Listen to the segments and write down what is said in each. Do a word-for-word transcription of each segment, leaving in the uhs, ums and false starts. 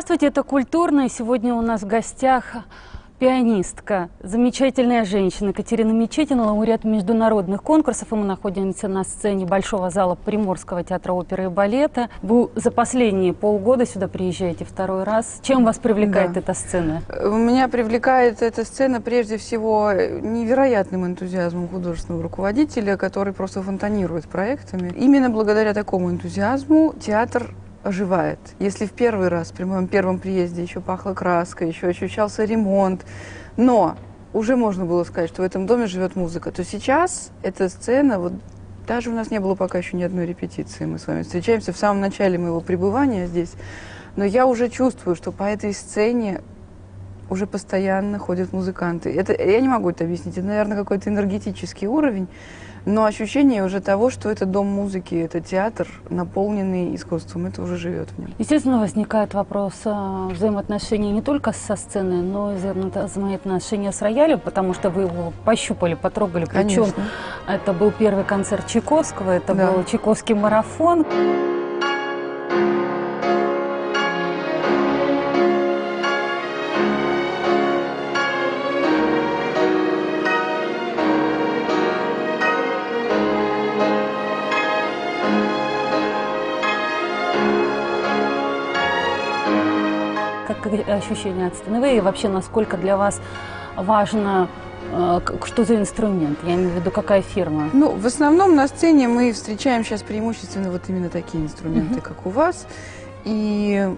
Здравствуйте, это «Культурно». И сегодня у нас в гостях пианистка, замечательная женщина Катерина Мечетина, лауреат международных конкурсов. И мы находимся на сцене Большого зала Приморского театра оперы и балета. Вы за последние полгода сюда приезжаете второй раз. Чем вас привлекает Да. эта сцена? Меня привлекает эта сцена прежде всего невероятным энтузиазмом художественного руководителя, который просто фонтанирует проектами. Именно благодаря такому энтузиазму театр оживает. Если в первый раз, при моем первом приезде, еще пахло краской, еще ощущался ремонт, но уже можно было сказать, что в этом доме живет музыка, то сейчас эта сцена, вот даже у нас не было пока еще ни одной репетиции, мы с вами встречаемся в самом начале моего пребывания здесь, но я уже чувствую, что по этой сцене уже постоянно ходят музыканты. Это, я не могу это объяснить, это, наверное, какой-то энергетический уровень, но ощущение уже того, что это дом музыки, это театр, наполненный искусством, это уже живет в нем. Естественно, возникает вопрос э, взаимоотношений не только со сценой, но и взаимоотношения с роялем, потому что вы его пощупали, потрогали. Причем Конечно. это был первый концерт Чайковского, это Да. был Чайковский марафон. Как ощущения от сцены? Вы и вообще, насколько для вас важно, э, что за инструмент? Я имею в виду, какая фирма? Ну, в основном на сцене мы встречаем сейчас преимущественно вот именно такие инструменты, Мгм. как у вас. И,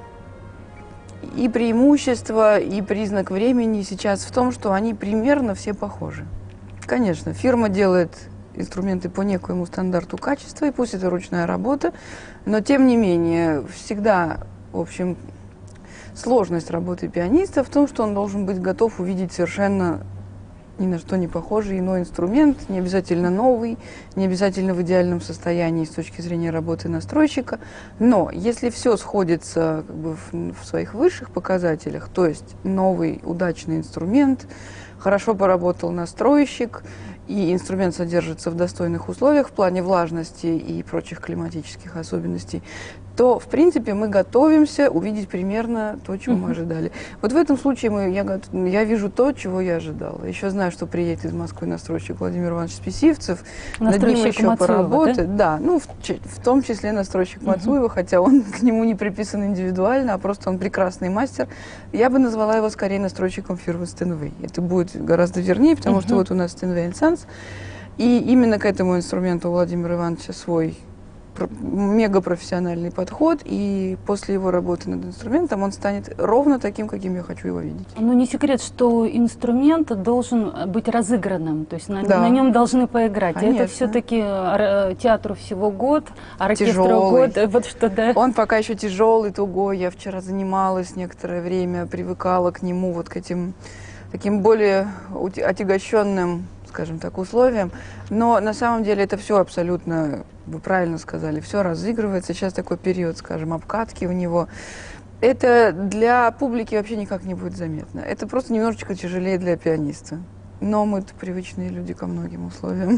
и преимущество, и признак времени сейчас в том, что они примерно все похожи. Конечно, фирма делает инструменты по некоему стандарту качества, и пусть это ручная работа, но тем не менее всегда, в общем, сложность работы пианиста в том, что он должен быть готов увидеть совершенно ни на что не похожий иной инструмент, не обязательно новый, не обязательно в идеальном состоянии с точки зрения работы настройщика. Но если все сходится как бы в, в своих высших показателях, то есть новый удачный инструмент, хорошо поработал настройщик, и инструмент содержится в достойных условиях в плане влажности и прочих климатических особенностей, то, в принципе, мы готовимся увидеть примерно то, чего мы ожидали. Вот в этом случае мы, я, гот- я вижу то, чего я ожидала. Еще знаю, что приедет из Москвы настройщик Владимир Иванович Списивцев. Над ним Настройщик еще Мацуева, поработать. Да, ну, в, ч- в том числе настройщик Мацуева, хотя он к нему не приписан индивидуально, а просто он прекрасный мастер. Я бы назвала его скорее настройщиком фирмы Steinway. Это будет гораздо вернее, потому что вот у нас Steinway Renaissance. И именно к этому инструменту у Владимира Ивановича свой мегапрофессиональный подход, и после его работы над инструментом он станет ровно таким, каким я хочу его видеть. Но не секрет, что инструмент должен быть разыгранным, то есть на, Да. на нем должны поиграть. Конечно. Это все-таки театру всего год, оркестру Тяжелый. год. Вот что, да. Он пока еще тяжелый, тугой. Я вчера занималась некоторое время, привыкала к нему, вот к этим таким более ути- отягощенным, скажем так, условиям. Но на самом деле это все абсолютно, вы правильно сказали, все разыгрывается. Сейчас такой период, скажем, обкатки у него. Это для публики вообще никак не будет заметно. Это просто немножечко тяжелее для пианиста. Но мы-то привычные люди ко многим условиям.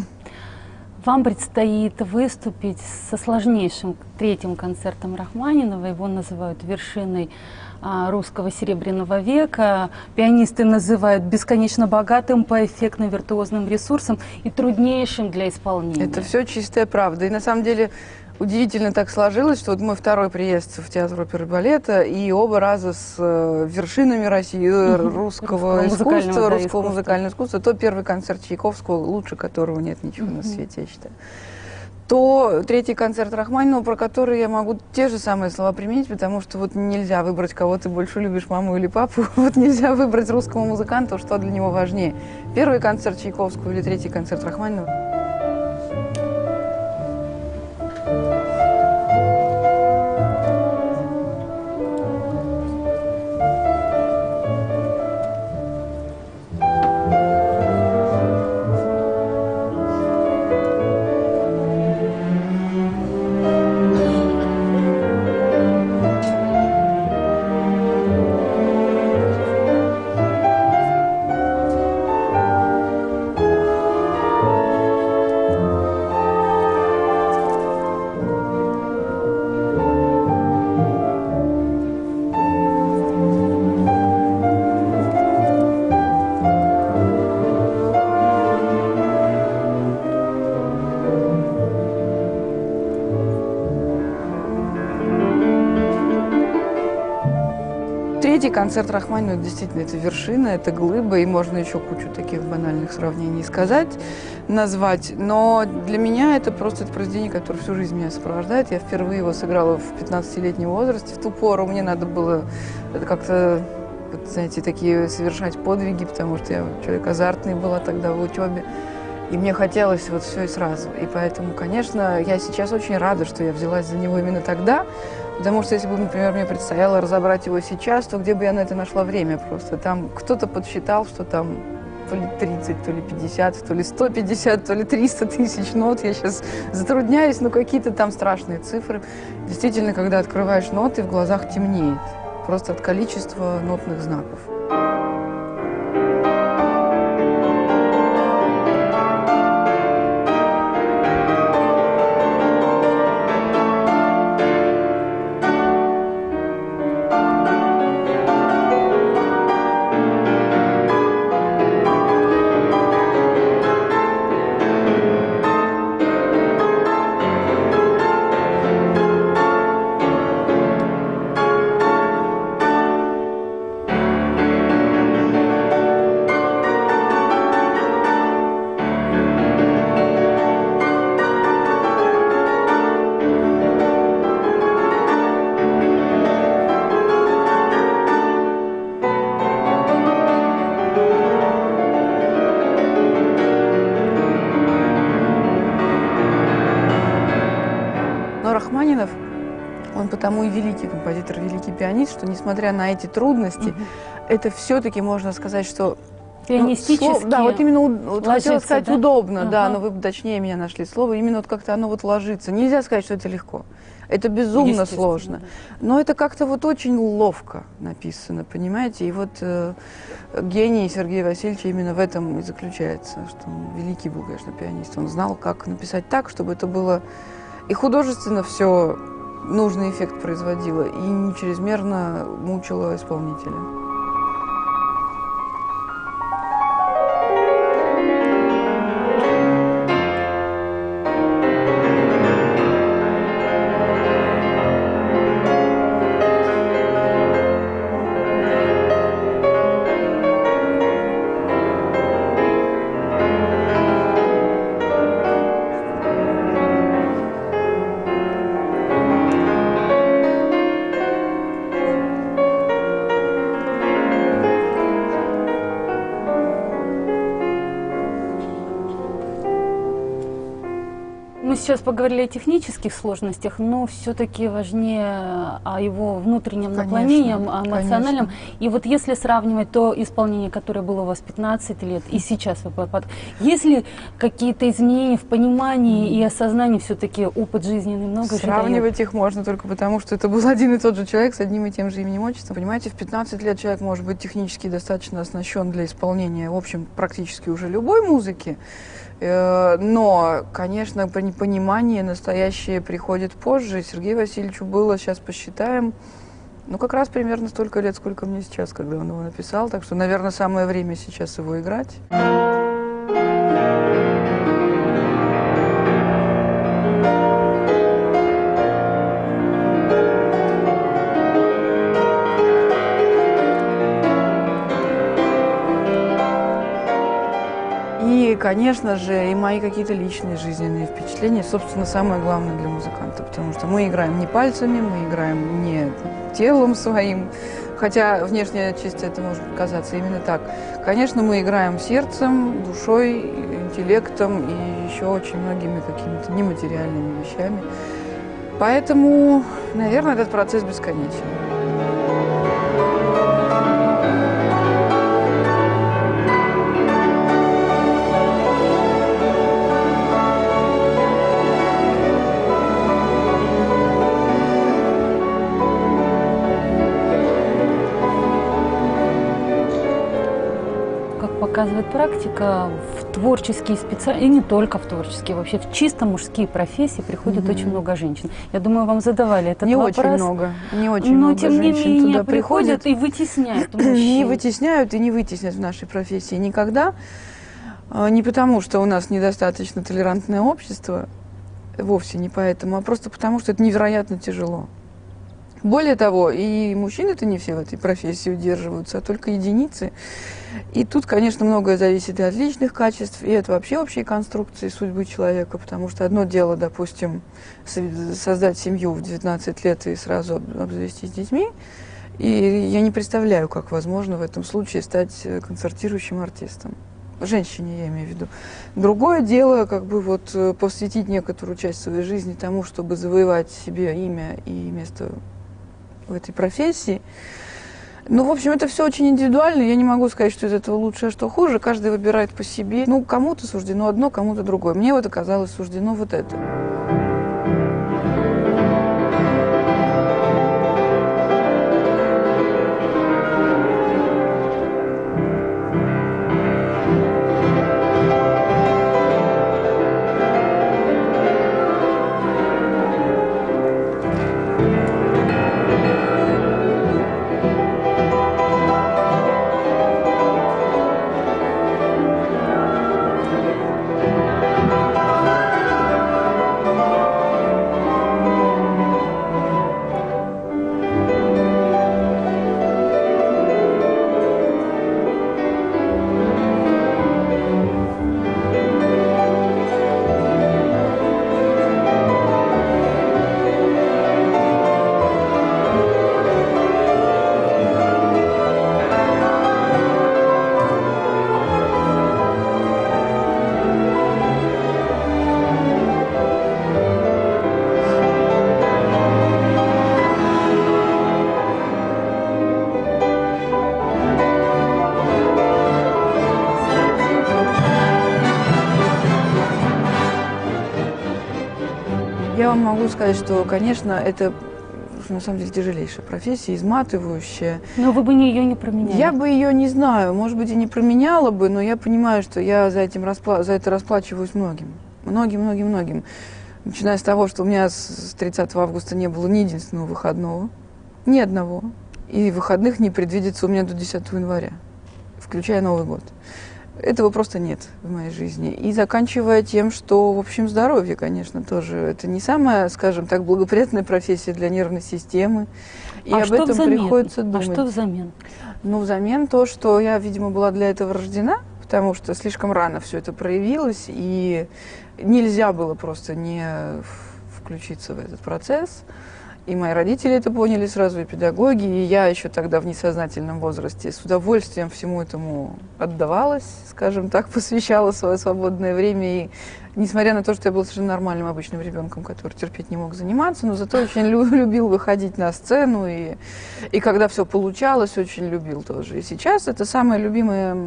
Вам предстоит выступить со сложнейшим третьим концертом Рахманинова. Его называют вершиной а, русского серебряного века. Пианисты называют бесконечно богатым по эффектно-виртуозным ресурсам и труднейшим для исполнения. Это все чистая правда. И на самом деле удивительно так сложилось, что вот мой второй приезд в театр оперы и балета, и оба раза с э, вершинами России, э, русского, Русского музыкального, искусства, да, русского искусства. музыкального искусства, то первый концерт Чайковского, лучше которого нет ничего на свете, я считаю. То третий концерт Рахманинова, про который я могу те же самые слова применить, потому что вот нельзя выбрать, кого ты больше любишь, маму или папу, вот нельзя выбрать русского музыканта, что для него важнее. Первый концерт Чайковского или третий концерт Рахманинова. третий концерт Рахманинова действительно это вершина, это глыба, и можно еще кучу таких банальных сравнений сказать, назвать. Но для меня это просто это произведение, которое всю жизнь меня сопровождает. Я впервые его сыграла в пятнадцатилетнем возрасте. В ту пору мне надо было как-то, вот, знаете, такие совершать подвиги, потому что я человек азартный была тогда в учебе. И мне хотелось вот все и сразу. И поэтому, конечно, я сейчас очень рада, что я взялась за него именно тогда. Потому что если бы, например, мне предстояло разобрать его сейчас, то где бы я на это нашла время просто? Там кто-то подсчитал, что там то ли тридцать, то ли пятьдесят, то ли сто пятьдесят, то ли триста тысяч нот. Я сейчас затрудняюсь, но какие-то там страшные цифры. Действительно, когда открываешь ноты, в глазах темнеет. Просто от количества нотных знаков. Рахманинов, он потому и великий композитор, великий пианист, что несмотря на эти трудности, угу. это все-таки можно сказать, что пианистически. Ну, слово, да, вот именно вот хотела сказать да? удобно, ага. да, но вы точнее меня нашли слово, именно вот как-то оно вот ложится. Нельзя сказать, что это легко. Это безумно сложно. Да. Но это как-то вот очень ловко написано, понимаете? И вот э, гений Сергея Васильевича именно в этом и заключается, что он великий был, конечно, пианист. Он знал, как написать так, чтобы это было и художественно все нужный эффект производило, и не чрезмерно мучило исполнителя. Мы сейчас поговорили о технических сложностях, но все-таки важнее о его внутреннем наклонении, о эмоциональном. Конечно. И вот если сравнивать то исполнение, которое было у вас пятнадцать лет, и сейчас вы под... Есть ли какие-то изменения в понимании и осознании все-таки опыт жизненный много? Сравнивать их можно только потому, что это был один и тот же человек с одним и тем же именем отчеством. Понимаете, в пятнадцать лет человек может быть технически достаточно оснащен для исполнения, в общем, практически уже любой музыки. Но, конечно, понимание настоящее приходит позже. Сергею Васильевичу было, сейчас посчитаем, ну, как раз примерно столько лет, сколько мне сейчас, когда он его написал. Так что, наверное, самое время сейчас его играть. И, конечно же, и мои какие-то личные жизненные впечатления, собственно, самое главное для музыканта, потому что мы играем не пальцами, мы играем не телом своим, хотя внешне чисто это может казаться именно так. Конечно, мы играем сердцем, душой, интеллектом и еще очень многими какими-то нематериальными вещами. Поэтому, наверное, этот процесс бесконечен. Показывает практика, в творческие специальности, и не только в творческие, вообще в чисто мужские профессии приходит mm-hmm. очень много женщин. Я думаю, вам задавали этот не вопрос. Не очень много, не очень но, много тем не женщин менее, туда приходят. приходят и вытесняют мужчин. Не вытесняют и не вытеснят в нашей профессии никогда. Не потому, что у нас недостаточно толерантное общество, вовсе не поэтому, а просто потому, что это невероятно тяжело. Более того, и мужчины-то не все в этой профессии удерживаются, а только единицы. И тут, конечно, многое зависит и от личных качеств, и от вообще общей конструкции судьбы человека, потому что одно дело, допустим, создать семью в девятнадцать лет и сразу обзавестись детьми, и я не представляю, как возможно в этом случае стать концертирующим артистом. Женщине, я имею в виду. Другое дело, как бы вот посвятить некоторую часть своей жизни тому, чтобы завоевать себе имя и место в этой профессии. Ну, в общем, это все очень индивидуально. Я не могу сказать, что из этого лучше, а что хуже. Каждый выбирает по себе. Ну, кому-то суждено одно, кому-то другое. Мне вот оказалось суждено вот это. Я вам могу сказать, что, конечно, это на самом деле тяжелейшая профессия, изматывающая. Но вы бы ее не променяли? Я бы ее не знаю, может быть, и не променяла бы, но я понимаю, что я за, этим распла... за это расплачиваюсь многим. Многим, многим, многим. Начиная с того, что у меня с тридцатого августа не было ни единственного выходного, ни одного. И выходных не предвидится у меня до десятого января, включая Новый год. Этого просто нет в моей жизни. И заканчивая тем, что, в общем, здоровье, конечно, тоже. Это не самая, скажем так, благоприятная профессия для нервной системы. И а об что этом взамен? приходится думать. А что взамен? Ну, взамен то, что я, видимо, была для этого рождена, потому что слишком рано все это проявилось, и нельзя было просто не включиться в этот процесс. И мои родители это поняли сразу, и педагоги, и я еще тогда в несознательном возрасте с удовольствием всему этому отдавалась, скажем так, посвящала свое свободное время. И несмотря на то, что я была совершенно нормальным обычным ребенком, который терпеть не мог заниматься, но зато очень любил выходить на сцену, и, и когда все получалось, очень любил тоже. И сейчас это самая любимая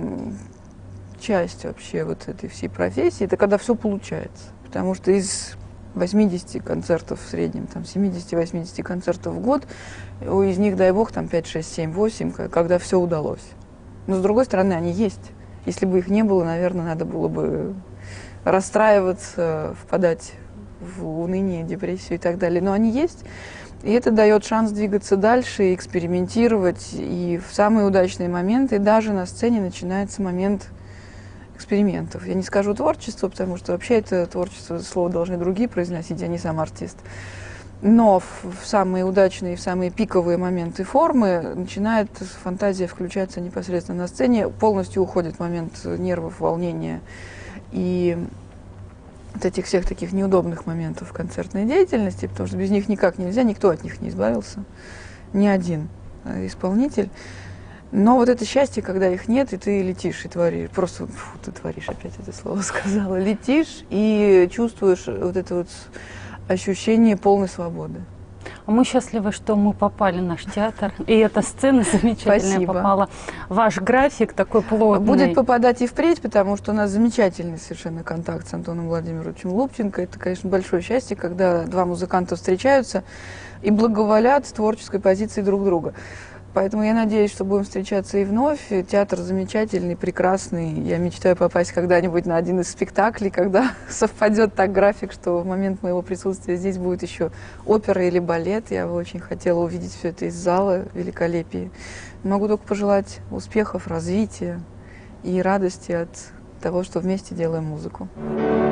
часть вообще вот этой всей профессии, это когда все получается. Потому что из восьмидесяти концертов в среднем, там семидесяти-восьмидесяти концертов в год, из них, дай бог, там пять, шесть, семь, восемь, когда все удалось. Но, с другой стороны, они есть. Если бы их не было, наверное, надо было бы расстраиваться, впадать в уныние, депрессию и так далее. Но они есть, и это дает шанс двигаться дальше, экспериментировать. И в самые удачные моменты, даже на сцене, начинается момент экспериментов. Я не скажу творчество, потому что вообще это творчество, слово должны другие произносить, а не сам артист. Но в, в самые удачные, в самые пиковые моменты формы начинает фантазия включаться непосредственно на сцене, полностью уходит момент нервов, волнения и вот этих всех таких неудобных моментов концертной деятельности, потому что без них никак нельзя, никто от них не избавился, ни один исполнитель. Но вот это счастье, когда их нет, и ты летишь, и творишь, просто, фу, ты творишь, опять это слово сказала, летишь и чувствуешь вот это вот ощущение полной свободы. А мы счастливы, что мы попали в наш театр, и эта сцена замечательная Спасибо. попала. Ваш график такой плотный. Будет попадать и впредь, потому что у нас замечательный совершенно контакт с Антоном Владимировичем Лубченко. Это, конечно, большое счастье, когда два музыканта встречаются и благоволят с творческой позиции друг друга. Поэтому я надеюсь, что будем встречаться и вновь. Театр замечательный, прекрасный. Я мечтаю попасть когда-нибудь на один из спектаклей, когда совпадет так график, что в момент моего присутствия здесь будет еще опера или балет. Я бы очень хотела увидеть все это из зала великолепия. Могу только пожелать успехов, развития и радости от того, что вместе делаем музыку.